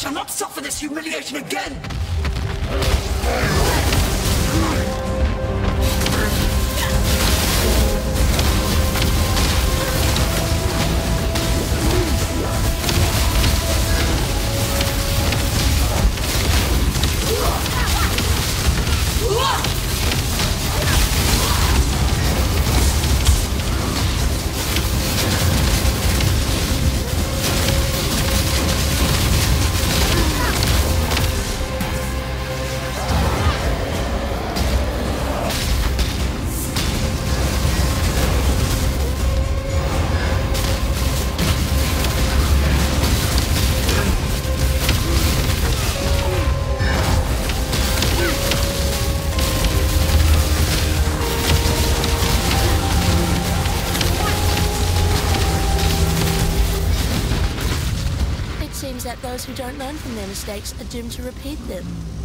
shall not suffer this humiliation again! That those who don't learn from their mistakes are doomed to repeat them.